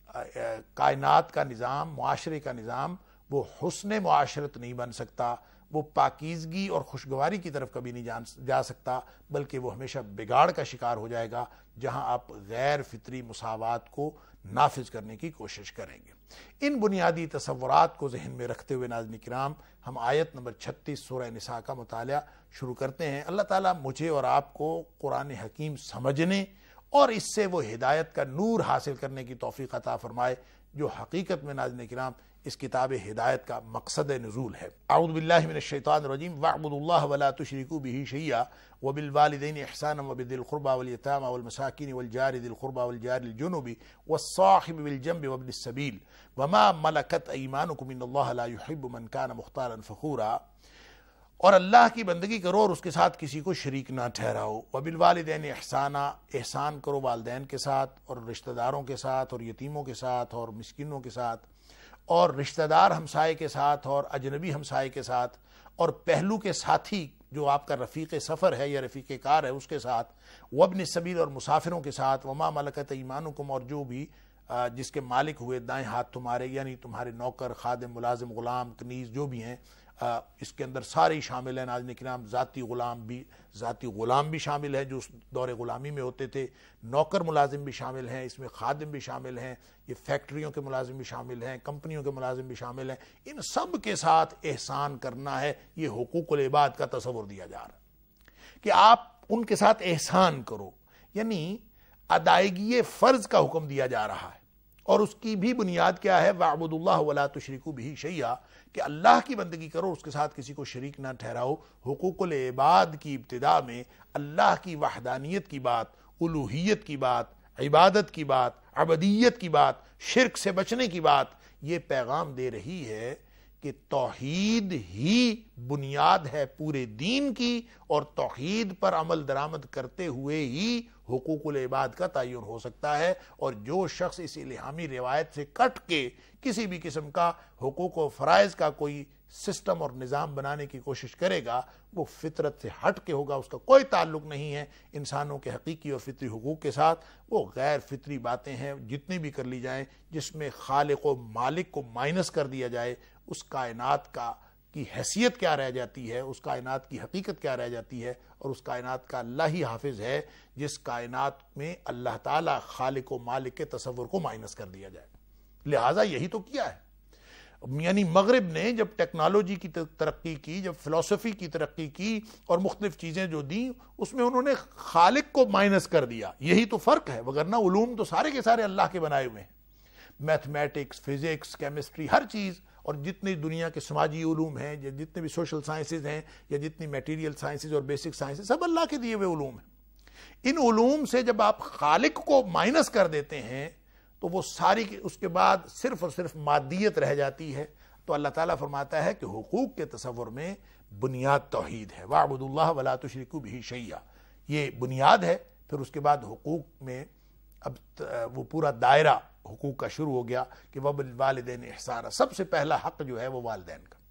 کائنات کا نظام، معاشرے کا نظام وہ حسن معاشرت نہیں بن سکتا، وہ پاکیزگی اور خوشگواری کی طرف کبھی نہیں جان جا سکتا، بلکہ وہ ہمیشہ بگاڑ کا شکار ہو جائے گا جہاں آپ غیر فطری مساوات کو نافذ کرنے کی کوشش کریں گے۔ ان بنیادی تصورات کو ذہن میں رکھتے ہوئے ناظرین کرام ہم آیت نمبر چھتیس سورہ نساء کا مطالعہ شروع کرتے ہیں۔ اللہ تعالیٰ مجھے اور آپ کو قرآن حکیم سمجھنے اور اس سے وہ ہدایت کا نور حاصل کرنے کی توفیق عطا فرمائے جو حقیقت میں ناظرین کرام اس کتاب ہدایت کا مقصد نزول ہے۔ اعوذ باللہ من الشیطان الرجیم وَاعْبُدُوا اللَّهَ وَلَا تُشْرِكُوا بِهِ شَيْئًا وَبِالْوَالِدَيْنِ إِحْسَانًا وَبِذِي الْقُرْبَى وَالْيَتَامَى وَالْمَسَاكِينِ وَالْجَارِ ذِي الْقُرْبَى وَالْجَارِ الْجُنُبِ وَالصَّاحِبِ بِالْجَنبِ وَابْنِ السَّبِيلِ وَمَا مَلَكَتْ أَيْمَانُكُمْ إِنَّ اللَّهَ لَا يُحِبُّ مَنْ كَانَ مُخْتَالًا فَخُورًا، اور اللہ کی بندگی کرو اور اس کے ساتھ کسی کو شریک نہ ٹھہراؤ۔ وَبِالْوَالِدَيْنِ إِحْسَانًا، احسان کرو والدین کے ساتھ اور رشتہ داروں کے ساتھ اور یتیموں کے ساتھ اور مسکینوں کے ساتھ اور رشتہ دار ہمسائے کے ساتھ اور اجنبی ہمسائے کے ساتھ اور پہلو کے ساتھی جو آپ کا رفیق سفر ہے یا رفیق کار ہے اس کے ساتھ، وابن السبیل اور مسافروں کے ساتھ، وما ملکت ایمانکم اور جو بھی جس کے مالک ہوئے دائیں ہاتھ تمہارے، یعنی تمہارے نوکر، خادم، ملازم، غلام، کنیز جو بھی ہیں، اس کے اندر سارے ہی شامل ہیں ناظرین کرام۔ ذاتی غلام بھی ذاتی غلام بھی شامل ہیں جو اس دور غلامی میں ہوتے تھے، نوکر ملازم بھی شامل ہیں، اس میں خادم بھی شامل ہیں، یہ فیکٹریوں کے ملازم بھی شامل ہیں، کمپنیوں کے ملازم بھی شامل ہیں، ان سب کے ساتھ احسان کرنا ہے۔ یہ حقوق العباد کا تصور دیا جا رہا ہے کہ آپ ان کے ساتھ احسان کرو، یعنی ادائیگی فرض کا حکم دیا جا رہا ہے، اور اس کی بھی بنیاد کیا ہے؟ وَاعْبُدُوا اللَّهَ وَلَا تُشْرِكُوا بِهِ شَيْئًا، کہ اللہ کی بندگی کرو، اس کے ساتھ کسی کو شریک نہ ٹھہراؤ۔ حقوق العباد کی ابتداء میں اللہ کی وحدانیت کی بات، الوہیت کی بات، عبادت کی بات، عبدیت کی بات، شرک سے بچنے کی بات یہ پیغام دے رہی ہے کہ توحید ہی بنیاد ہے پورے دین کی، اور توحید پر عمل درآمد کرتے ہوئے ہی حقوق العباد کا تعین ہو سکتا ہے۔ اور جو شخص اس الہامی روایت سے کٹ کے کسی بھی قسم کا حقوق و فرائض کا کوئی سسٹم اور نظام بنانے کی کوشش کرے گا وہ فطرت سے ہٹ کے ہوگا، اس کا کوئی تعلق نہیں ہے انسانوں کے حقیقی اور فطری حقوق کے ساتھ۔ وہ غیر فطری باتیں ہیں جتنی بھی کر لی جائیں، جس میں خالق و مالک کو مائنس کر دیا جائے، اس کائنات کا کی حیثیت کیا رہ جاتی ہے، اس کائنات کی حقیقت کیا رہ جاتی ہے، اور اس کائنات کا اللہ ہی حافظ ہے جس کائنات میں اللہ تعالیٰ خالق و مالک کے تصور کو مائنس کر دیا جائے۔ لہٰذا یہی تو کیا ہے، یعنی مغرب نے جب ٹیکنالوجی کی ترقی کی، جب فلسفی کی ترقی کی اور مختلف چیزیں جو دیں، اس میں انہوں نے خالق کو مائنس کر دیا۔ یہی تو فرق ہے، وگرنہ علوم تو سارے کے سارے اللہ کے بنائے ہوئے ہیں، میتھمیٹکس، فزکس، کیمسٹری، ہر چیز، اور جتنی دنیا کے سماجی علوم ہیں، یا جتنے بھی سوشل سائنسز ہیں، یا جتنی میٹیریل سائنسز اور بیسک سائنسز، سب اللہ کے دیے ہوئے علوم ہیں۔ ان علوم سے جب آپ خالق کو مائنس کر دیتے ہیں تو وہ ساری اس کے بعد صرف اور صرف مادیت رہ جاتی ہے۔ تو اللہ تعالیٰ فرماتا ہے کہ حقوق کے تصور میں بنیاد توحید ہے، وَاعْبُدُوا اللَّهَ وَلَا تُشْرِكُوا بِهِ شَيْئًا، یہ بنیاد ہے۔ پھر اس کے بعد حقوق میں اب وہ پورا دائرہ حقوق کا شروع ہو گیا کہ وَبِالْوَالِدَيْنِ إِحْسَانًا، سب سے پہلا حق جو ہے وہ والدین کا۔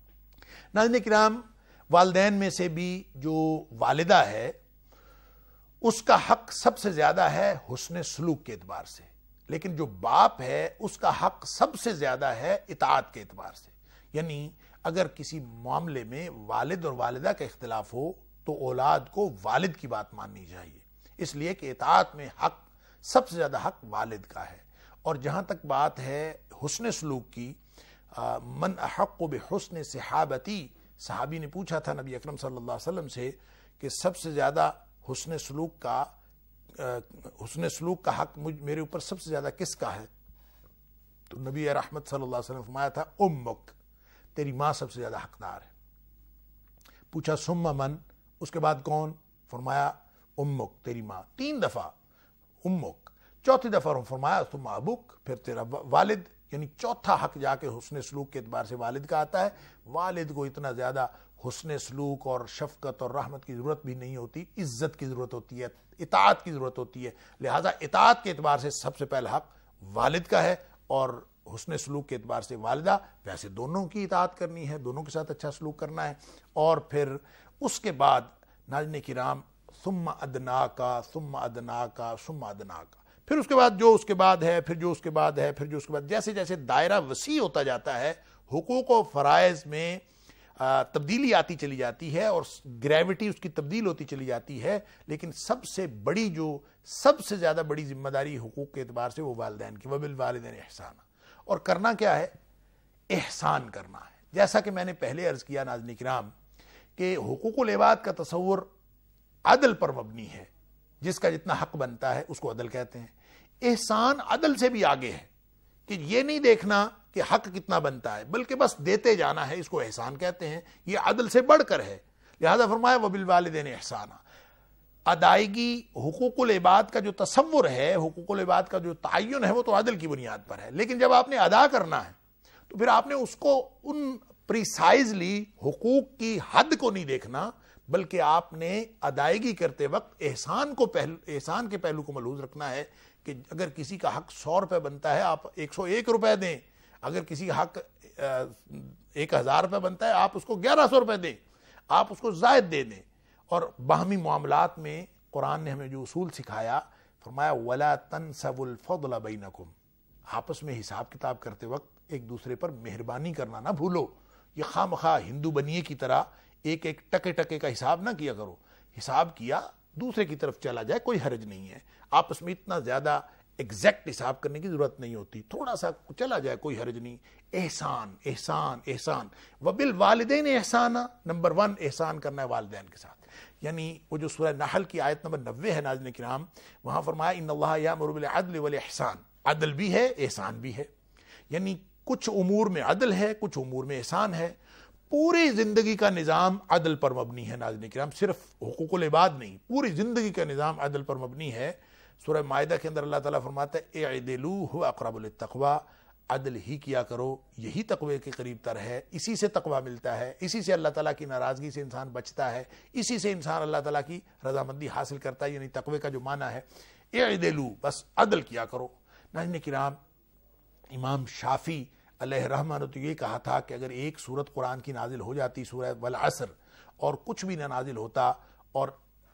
ناظرین کرام، والدین میں سے بھی جو والدہ ہے اس کا حق سب سے زیادہ ہے حسن سلوک کے اعتبار سے، لیکن جو باپ ہے اس کا حق سب سے زیادہ ہے اطاعت کے اعتبار سے۔ یعنی اگر کسی معاملے میں والد اور والدہ کا اختلاف ہو تو اولاد کو والد کی بات ماننی چاہیے، اس لیے کہ اطاعت میں حق سب سے زیادہ حق والد کا ہے۔ اور جہاں تک بات ہے حسن سلوک کی، من احق بحسن صحابتی، صحابی نے پوچھا تھا نبی اکرم صلی اللہ علیہ وسلم سے کہ سب سے زیادہ حسن سلوک کا حسن سلوک کا حق مجھ میرے اوپر سب سے زیادہ کس کا ہے؟ تو نبی رحمت صلی اللہ علیہ وسلم نے فرمایا تھا امک، تیری ماں سب سے زیادہ حقدار ہے۔ پوچھا ثم من، اس کے بعد کون؟ فرمایا امک، تیری ماں، تین دفعہ امک، چوتھی دفعہ فرمایا ثم ابوک، پھر تیرا والد، یعنی چوتھا حق جا کے حسن سلوک کے اعتبار سے والد کا آتا ہے۔ والد کو اتنا زیادہ حسن سلوک اور شفقت اور رحمت کی ضرورت بھی نہیں ہوتی، عزت کی ضرورت ہوتی ہے، اطاعت کی ضرورت ہوتی ہے، لہذا اطاعت کے اعتبار سے سب سے پہلا حق والد کا ہے، اور حسن سلوک کے اعتبار سے والدہ، ویسے دونوں کی اطاعت کرنی ہے، دونوں کے ساتھ اچھا سلوک کرنا ہے۔ اور پھر اس کے بعد ناظرین کرام ثم ادنا کا ثم ادنا کا ثم ادنا کا، پھر اس کے بعد جو اس کے بعد ہے، پھر جو اس کے بعد ہے، پھر جو اس کے بعد، جیسے جیسے دائرہ وسیع ہوتا جاتا ہے حقوق و فرائض میں تبدیلی آتی چلی جاتی ہے اور گریوٹی اس کی تبدیل ہوتی چلی جاتی ہے، لیکن سب سے بڑی جو سب سے زیادہ بڑی ذمہ داری حقوق کے اعتبار سے وہ والدین کی، وبالوالدین احسان، اور کرنا کیا ہے؟ احسان کرنا ہے۔ جیسا کہ میں نے پہلے عرض کیا ناظرین کرام کہ حقوق العباد کا تصور عدل پر مبنی ہے، جس کا جتنا حق بنتا ہے اس کو عدل کہتے ہیں۔ احسان عدل سے بھی آگے ہے کہ یہ نہیں دیکھنا کہ حق کتنا بنتا ہے بلکہ بس دیتے جانا ہے، اس کو احسان کہتے ہیں، یہ عدل سے بڑھ کر ہے۔ لہذا فرمایا وبالوالدین احسانا، ادائیگی حقوق العباد کا جو تصور ہے، حقوق العباد کا جو تعین ہے وہ تو عدل کی بنیاد پر ہے، لیکن جب آپ نے ادا کرنا ہے تو پھر آپ نے اس کو ان پریسائزلی حقوق کی حد کو نہیں دیکھنا، بلکہ آپ نے ادائیگی کرتے وقت احسان کو پہلو احسان کے پہلو کو ملحوظ رکھنا ہے کہ اگر کسی کا حق سو روپے بنتا ہے آپ ایک سو ایک روپے دیں، اگر کسی کا حق ایک ہزار روپے بنتا ہے آپ اس کو گیارہ سو روپے دیں، آپ اس کو زائد دے دیں۔ اور باہمی معاملات میں قرآن نے ہمیں جو اصول سکھایا، فرمایا وَلَا تَنْسَوُا الْفَضْلَ بَيْنَكُمْ، آپس میں حساب کتاب کرتے وقت ایک دوسرے پر مہربانی کرنا نہ بھولو۔ یہ خواہ مخواہ ہندو بنیے کی طرح ایک ایک ٹکے ٹکے کا حساب نہ کیا کرو، حساب کیا دوسرے کی طرف چلا جائے کوئی حرج نہیں ہے، آپس میں اتنا زیادہ ایگزیکٹ حساب کرنے کی ضرورت نہیں ہوتی، تھوڑا سا چلا جائے کوئی حرج نہیں۔ احسان احسان احسان وبالوالدین احسانا، نمبر ون احسان کرنا ہے والدین کے ساتھ، یعنی وہ جو سورہ نحل کی آیت نمبر نوے ہے ناظرین کرام، وہاں فرمایا ان اللہ یامر بالعدل والاحسان، عدل بھی ہے احسان بھی ہے، یعنی کچھ امور میں عدل ہے کچھ امور میں احسان ہے۔ پوری زندگی کا نظام عدل پر مبنی ہے ناظرین کرام، صرف حقوق العباد نہیں، پوری زندگی کا نظام عدل پر مبنی ہے۔ سورہ مائدہ کے اندر اللہ تعالیٰ فرماتا ہے اعدلوا هو اقرب للتقوی، عدل ہی کیا کرو، یہی تقوی کے قریب تر ہے، اسی سے تقوی ملتا ہے، اسی سے اللہ تعالیٰ کی ناراضگی سے انسان بچتا ہے، اسی سے انسان اللہ تعالیٰ کی رضامندی حاصل کرتا ہے، یعنی تقوی کا جو معنی ہے اعدلوا، بس عدل کیا کرو۔ ناظرین کرام امام شافعی علیہ رحمہ نے تو یہ کہا تھا کہ اگر ایک سورت قرآن کی نازل ہو جاتی سورہ والعصر اور کچھ بھی نہ نازل ہوتا اور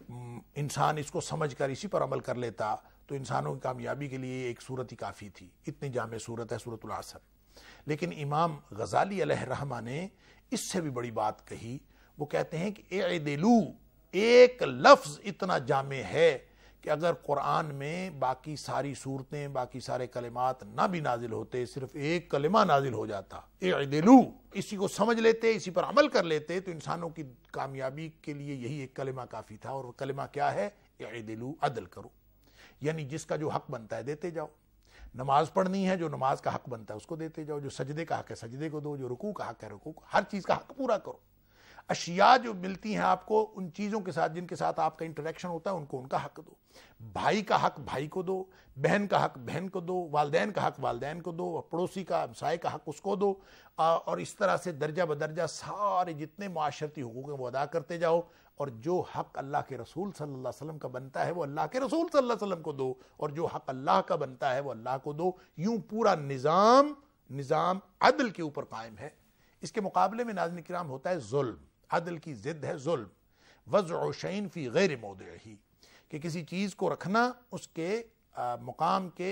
انسان اس کو سمجھ کر اسی پر عمل کر لیتا تو انسانوں کی کامیابی کے لیے ایک سورت ہی کافی تھی، اتنی جامع سورت ہے سورۃ العصر۔ لیکن امام غزالی علیہ رحمہ نے اس سے بھی بڑی بات کہی، وہ کہتے ہیں کہ اعدلوا ایک لفظ اتنا جامع ہے کہ اگر قرآن میں باقی ساری صورتیں باقی سارے کلمات نہ بھی نازل ہوتے، صرف ایک کلمہ نازل ہو جاتا اعدلوا، اسی کو سمجھ لیتے اسی پر عمل کر لیتے تو انسانوں کی کامیابی کے لیے یہی ایک کلمہ کافی تھا، اور وہ کلمہ کیا ہے؟ اعدلوا، عدل کرو، یعنی جس کا جو حق بنتا ہے دیتے جاؤ۔ نماز پڑھنی ہے، جو نماز کا حق بنتا ہے اس کو دیتے جاؤ، جو سجدے کا حق ہے سجدے کو دو، جو رکوع کا حق ہے رکوع کا، ہر چیز کا حق پورا کرو۔ اشیاء جو ملتی ہیں آپ کو ان چیزوں کے ساتھ جن کے ساتھ آپ کا انٹریکشن ہوتا ہے ان کو ان کا حق دو، بھائی کا حق بھائی کو دو، بہن کا حق بہن کو دو، والدین کا حق والدین کو دو، پڑوسی کا ہمسائے کا حق اس کو دو، اور اس طرح سے درجہ بدرجہ سارے جتنے معاشرتی حقوق ہیں وہ ادا کرتے جاؤ، اور جو حق اللہ کے رسول صلی اللہ علیہ وسلم کا بنتا ہے وہ اللہ کے رسول صلی اللہ علیہ وسلم کو دو، اور جو حق اللہ کا بنتا ہے وہ اللہ کو دو۔ یوں پورا نظام نظام عدل کے اوپر قائم ہے۔ اس کے مقابلے میں ناظرین کرام ہوتا ہے ظلم، عدل کی ضد ہے ظلم، وضع شیء فی غیر موضعہ، کہ کسی چیز کو رکھنا اس کے مقام کے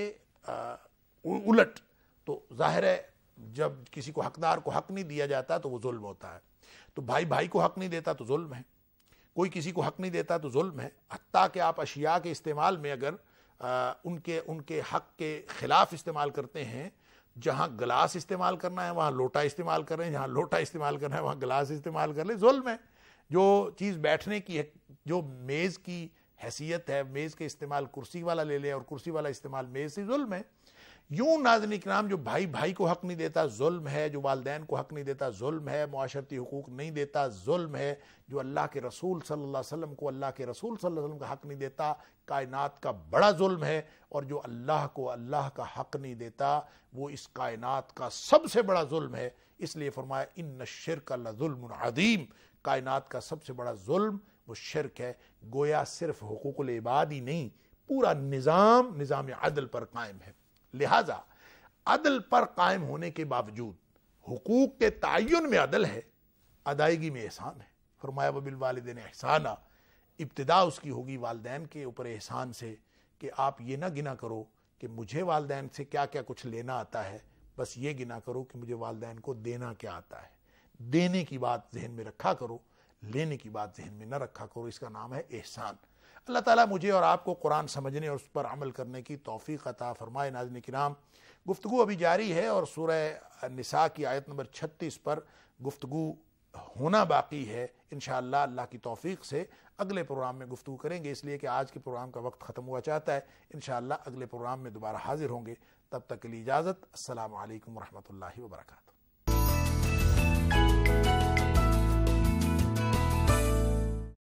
الٹ، تو ظاہر ہے جب کسی کو حقدار کو حق نہیں دیا جاتا تو وہ ظلم ہوتا ہے۔ تو بھائی بھائی کو حق نہیں دیتا تو ظلم ہے، کوئی کسی کو حق نہیں دیتا تو ظلم ہے، حتیٰ کہ آپ اشیاء کے استعمال میں اگر ان کے ان کے حق کے خلاف استعمال کرتے ہیں، جہاں گلاس استعمال کرنا ہے وہاں لوٹا استعمال کر رہے ہیں، جہاں لوٹا استعمال کرنا ہے وہاں گلاس استعمال کر لیں، ظلم ہے۔ جو چیز بیٹھنے کی ہے جو میز کی حیثیت ہے، میز کے استعمال کرسی والا لے لے اور کرسی والا استعمال میز سے، ظلم ہے۔ یوں ناظرین کرام جو بھائی بھائی کو حق نہیں دیتا ظلم ہے، جو والدین کو حق نہیں دیتا ظلم ہے، معاشرتی حقوق نہیں دیتا ظلم ہے، جو اللہ کے رسول صلی اللہ علیہ وسلم کو اللہ کے رسول صلی اللہ علیہ وسلم کا حق نہیں دیتا کائنات کا بڑا ظلم ہے، اور جو اللہ کو اللہ کا حق نہیں دیتا وہ اس کائنات کا سب سے بڑا ظلم ہے۔ اس لیے فرمایا ان الشرک لظلم عظیم، کائنات کا سب سے بڑا ظلم وہ شرک ہے۔ گویا صرف حقوق العباد ہی نہیں، پورا نظام نظام عدل پر قائم ہے۔ لہذا عدل پر قائم ہونے کے باوجود حقوق کے تعین میں عدل ہے، ادائیگی میں احسان ہے۔ فرمایا وبالوالدین احسانا، ابتدا اس کی ہوگی والدین کے اوپر احسان سے، کہ آپ یہ نہ گنا کرو کہ مجھے والدین سے کیا کیا کچھ لینا آتا ہے، بس یہ گنا کرو کہ مجھے والدین کو دینا کیا آتا ہے۔ دینے کی بات ذہن میں رکھا کرو، لینے کی بات ذہن میں نہ رکھا کرو، اس کا نام ہے احسان۔ اللہ تعالیٰ مجھے اور آپ کو قرآن سمجھنے اور اس پر عمل کرنے کی توفیق عطا فرمائے۔ ناظرین کرام، گفتگو ابھی جاری ہے اور سورہ نساء کی آیت نمبر چھتیس پر گفتگو ہونا باقی ہے۔ انشاءاللہ اللہ کی توفیق سے اگلے پروگرام میں گفتگو کریں گے، اس لیے کہ آج کے پروگرام کا وقت ختم ہوا چاہتا ہے۔ انشاءاللہ اگلے پروگرام میں دوبارہ حاضر ہوں گے، تب تک کے لیے اجازت۔ السلام علیکم ورحمۃ اللہ وبرکاتہ۔